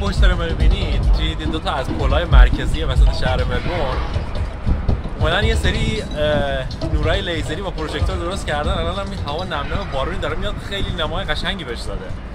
پشت رو می‌بینید توی دو تا از پل‌های مرکزی وسط شهر ملبورن اومدن یه سری نورای لیزری با پروژکتور درست کردن. الان هم هوا نمنم بارونی داره میاد، خیلی نمای قشنگی بهش داده.